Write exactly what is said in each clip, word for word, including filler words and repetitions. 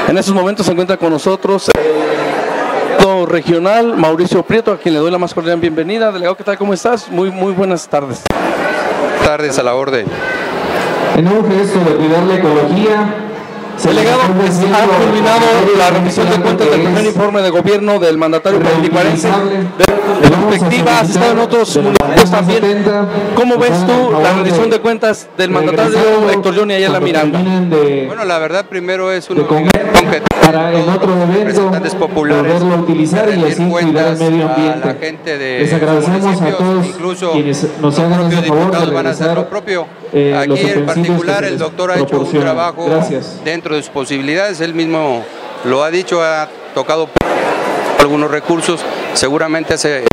En estos momentos se encuentra con nosotros el regional Mauricio Prieto, a quien le doy la más cordial bienvenida. Delegado, ¿qué tal? ¿Cómo estás? Muy, muy buenas tardes. Buenas tardes, a la orden. En un gesto de cuidar la ecología, delegado, pues, ha culminado la revisión de cuentas del primer informe de gobierno del mandatario parindicuarense. De perspectiva, has estado en otros municipios también. ¿Cómo ves tú la rendición de cuentas del mandatario Héctor Johnny Ayala Miranda? Bueno, la verdad, primero es una obligación que para en otro evento representantes populares poderlo utilizar y así cuidar el medio ambiente. a la gente de Les agradecemos a todos incluso quienes nos los hagan propios ese favor diputados de van a hacer lo regresar, propio. eh, Aquí en particular el doctor ha hecho un trabajo Gracias. dentro de sus posibilidades, él mismo lo ha dicho, ha tocado algunos recursos, seguramente hace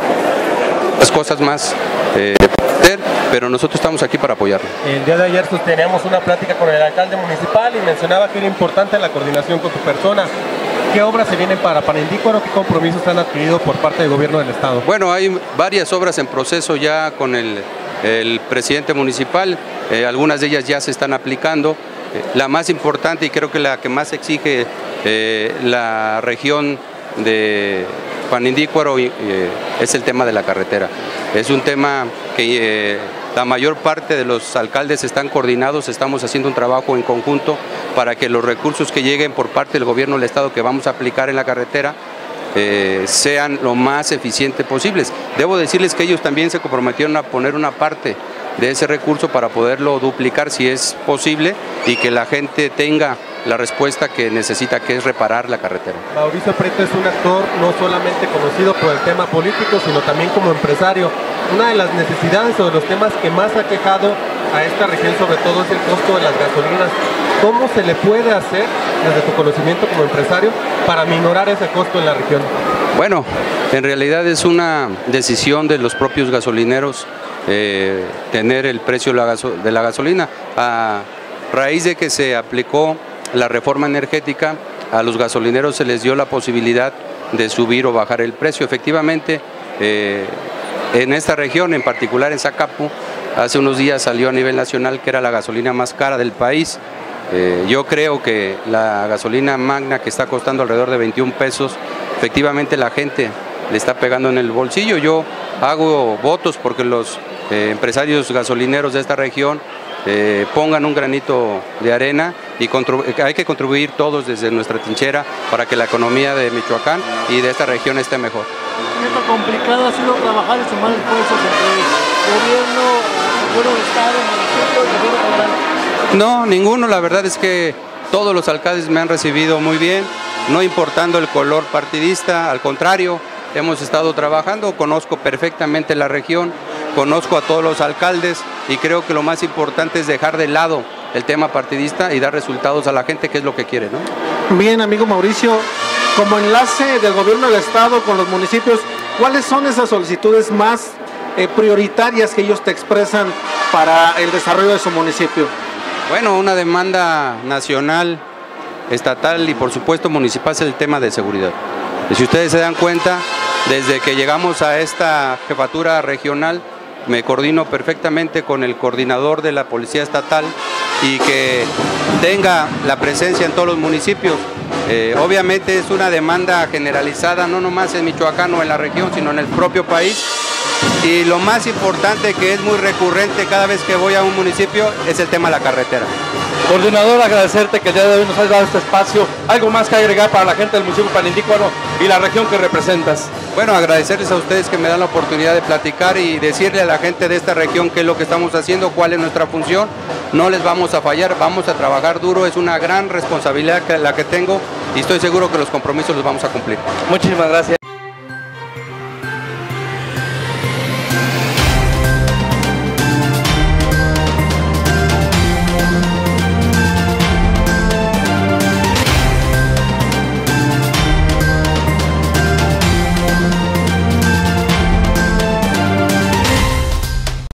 las cosas más eh, pero nosotros estamos aquí para apoyarlo. El día de ayer sosteníamos una plática con el alcalde municipal y mencionaba que era importante la coordinación con tu persona. ¿Qué obras se vienen para Panindícuaro? ¿Qué compromisos han adquirido por parte del gobierno del estado? Bueno, hay varias obras en proceso ya con el, el presidente municipal, eh, algunas de ellas ya se están aplicando. Eh, la más importante y creo que la que más exige eh, la región de Panindícuaro eh, es el tema de la carretera. Es un tema que eh, la mayor parte de los alcaldes están coordinados, estamos haciendo un trabajo en conjunto para que los recursos que lleguen por parte del gobierno del estado que vamos a aplicar en la carretera eh, sean lo más eficientes posibles. Debo decirles que ellos también se comprometieron a poner una parte de ese recurso para poderlo duplicar si es posible y que la gente tenga la respuesta que necesita, que es reparar la carretera. Mauricio Prieto es un actor no solamente conocido por el tema político, sino también como empresario. Una de las necesidades o de los temas que más ha quejado a esta región sobre todo es el costo de las gasolinas. ¿Cómo se le puede hacer, desde tu conocimiento como empresario, para minorar ese costo en la región? Bueno, en realidad es una decisión de los propios gasolineros eh, tener el precio de la, gaso de la gasolina. A raíz de que se aplicó la reforma energética, a los gasolineros se les dio la posibilidad de subir o bajar el precio. Efectivamente, eh, en esta región, en particular en Zacapu, hace unos días salió a nivel nacional que era la gasolina más cara del país. Eh, yo creo que la gasolina magna, que está costando alrededor de veintiún pesos, efectivamente la gente le está pegando en el bolsillo. Yo hago votos porque los eh, empresarios gasolineros de esta región Eh, pongan un granito de arena y hay que contribuir todos desde nuestra trinchera para que la economía de Michoacán y de esta región esté mejor. ¿Qué tan complicado ha sido trabajar y sumar esfuerzos entre gobierno, gobierno de estado, municipio y gobierno federal? No, ninguno. La verdad es que todos los alcaldes me han recibido muy bien, no importando el color partidista, al contrario, hemos estado trabajando, conozco perfectamente la región, conozco a todos los alcaldes y creo que lo más importante es dejar de lado el tema partidista y dar resultados a la gente, que es lo que quiere, ¿no? Bien, amigo Mauricio, como enlace del gobierno del estado con los municipios, ¿cuáles son esas solicitudes más eh, prioritarias que ellos te expresan para el desarrollo de su municipio? Bueno, una demanda nacional, estatal y por supuesto municipal es el tema de seguridad. Y si ustedes se dan cuenta, desde que llegamos a esta jefatura regional, me coordino perfectamente con el coordinador de la Policía Estatal y que tenga la presencia en todos los municipios. Eh, obviamente es una demanda generalizada, no nomás en Michoacán o en la región, sino en el propio país. Y lo más importante, que es muy recurrente cada vez que voy a un municipio, es el tema de la carretera. Coordinador, agradecerte que el día de hoy nos has dado este espacio. ¿Algo más que agregar para la gente del municipio de Panindícuaro y la región que representas? Bueno, agradecerles a ustedes que me dan la oportunidad de platicar y decirle a la gente de esta región qué es lo que estamos haciendo, cuál es nuestra función. No les vamos a fallar, vamos a trabajar duro, es una gran responsabilidad que, la que tengo y estoy seguro que los compromisos los vamos a cumplir. Muchísimas gracias.